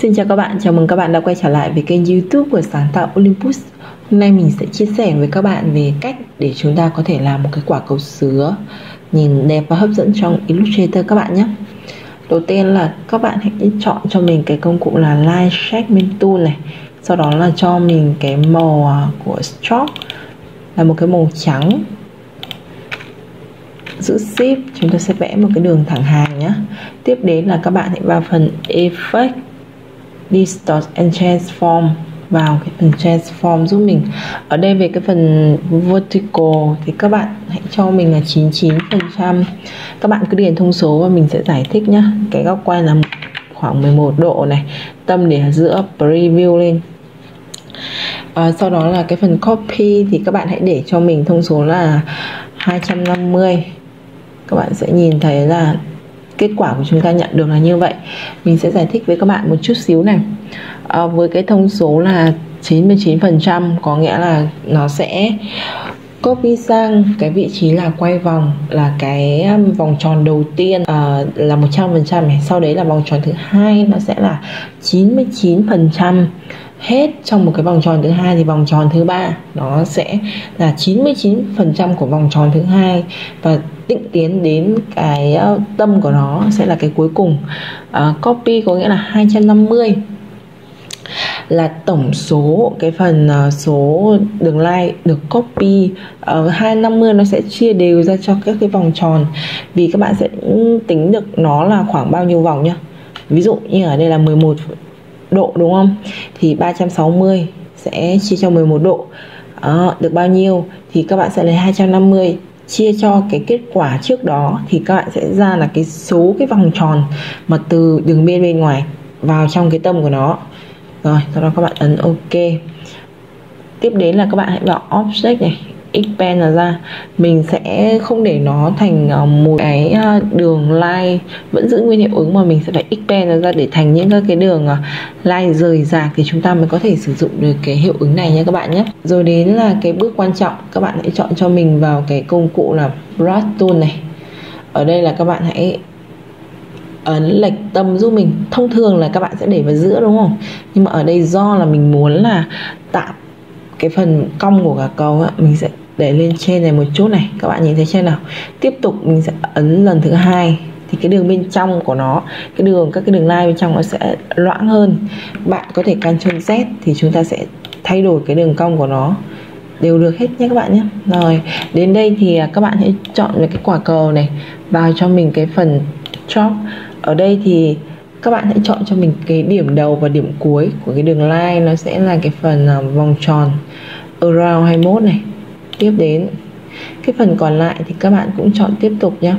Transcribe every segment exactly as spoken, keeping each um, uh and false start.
Xin chào các bạn, chào mừng các bạn đã quay trở lại với kênh YouTube của sáng tạo Olympus. Hôm nay mình sẽ chia sẻ với các bạn về cách để chúng ta có thể làm một cái quả cầu sứa nhìn đẹp và hấp dẫn trong Illustrator các bạn nhé. Đầu tiên là các bạn hãy chọn cho mình cái công cụ là Line Segment Tool này. Sau đó là cho mình cái màu của stroke là một cái màu trắng. Giữ Shift chúng ta sẽ vẽ một cái đường thẳng hàng nhé. Tiếp đến là các bạn hãy vào phần Effect, Distort and Transform, vào cái phần Transform giúp mình. Ở đây về cái phần Vertical thì các bạn hãy cho mình là chín mươi chín phần trăm. Các bạn cứ điền thông số và mình sẽ giải thích nhé. Cái góc quay là khoảng mười một độ này, tâm để ở giữa, Preview lên. À, sau đó là cái phần Copy thì các bạn hãy để cho mình thông số là hai trăm năm mươi. Các bạn sẽ nhìn thấy là kết quả của chúng ta nhận được là như vậy. Mình sẽ giải thích với các bạn một chút xíu này. À, với cái thông số là chín mươi chín phần trăm có nghĩa là nó sẽ copy sang cái vị trí là quay vòng, là cái vòng tròn đầu tiên à, là một trăm phần trăm này. Sau đấy là vòng tròn thứ hai nó sẽ là chín mươi chín phần trăm hết trong một cái vòng tròn thứ hai, thì vòng tròn thứ ba nó sẽ là chín mươi chín phần trăm của vòng tròn thứ hai, và định tiến đến cái tâm của nó sẽ là cái cuối cùng. uh, Copy có nghĩa là hai trăm năm mươi là tổng số cái phần uh, số đường line được copy. uh, hai trăm năm mươi nó sẽ chia đều ra cho các cái vòng tròn, vì các bạn sẽ tính được nó là khoảng bao nhiêu vòng nhá. Ví dụ như ở đây là mười một độ đúng không, thì ba trăm sáu mươi sẽ chia cho mười một độ. Đó, được bao nhiêu thì các bạn sẽ lấy hai trăm năm mươi chia cho cái kết quả trước đó, thì các bạn sẽ ra là cái số cái vòng tròn mà từ đường biên bên ngoài vào trong cái tâm của nó. Rồi sau đó các bạn ấn OK. Tiếp đến là các bạn hãy vào Object này, expand là ra. Mình sẽ không để nó thành một cái đường line vẫn giữ nguyên hiệu ứng, mà mình sẽ phải expand nó ra để thành những cái đường line rời rạc, thì chúng ta mới có thể sử dụng được cái hiệu ứng này nha các bạn nhé. Rồi đến là cái bước quan trọng, các bạn hãy chọn cho mình vào cái công cụ là Brush Tool này. Ở đây là các bạn hãy ấn lệch tâm giúp mình. Thông thường là các bạn sẽ để vào giữa đúng không, nhưng mà ở đây do là mình muốn là tạo cái phần cong của cả cầu á, mình sẽ để lên trên này một chút này. Các bạn nhìn thấy trên nào. Tiếp tục mình sẽ ấn lần thứ hai, thì cái đường bên trong của nó, cái đường các cái đường line bên trong nó sẽ loãng hơn. Bạn có thể Ctrl Z thì chúng ta sẽ thay đổi cái đường cong của nó đều được hết nhé các bạn nhé. Rồi đến đây thì các bạn hãy chọn về cái quả cầu này, vào cho mình cái phần chop. Ở đây thì các bạn hãy chọn cho mình cái điểm đầu và điểm cuối của cái đường line, nó sẽ là cái phần vòng tròn around hai mươi mốt này. Tiếp đến cái phần còn lại thì các bạn cũng chọn tiếp tục nhé.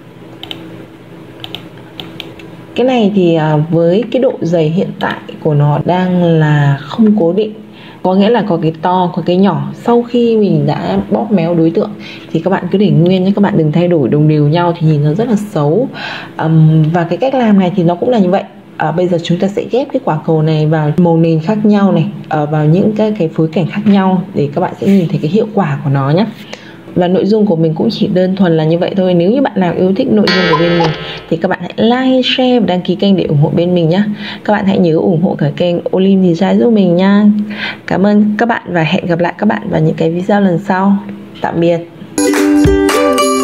Cái này thì với cái độ dày hiện tại của nó đang là không cố định, có nghĩa là có cái to có cái nhỏ. Sau khi mình đã bóp méo đối tượng thì các bạn cứ để nguyên nhé, các bạn đừng thay đổi đồng đều nhau thì nhìn nó rất là xấu. um, Và cái cách làm này thì nó cũng là như vậy. À, bây giờ chúng ta sẽ ghép cái quả cầu này vào màu nền khác nhau này, à, vào những cái, cái phối cảnh khác nhau để các bạn sẽ nhìn thấy cái hiệu quả của nó nhé. Và nội dung của mình cũng chỉ đơn thuần là như vậy thôi. Nếu như bạn nào yêu thích nội dung của bên mình thì các bạn hãy like, share và đăng ký kênh để ủng hộ bên mình nhé. Các bạn hãy nhớ ủng hộ cả kênh Olympus Design giúp mình nha. Cảm ơn các bạn và hẹn gặp lại các bạn vào những cái video lần sau. Tạm biệt.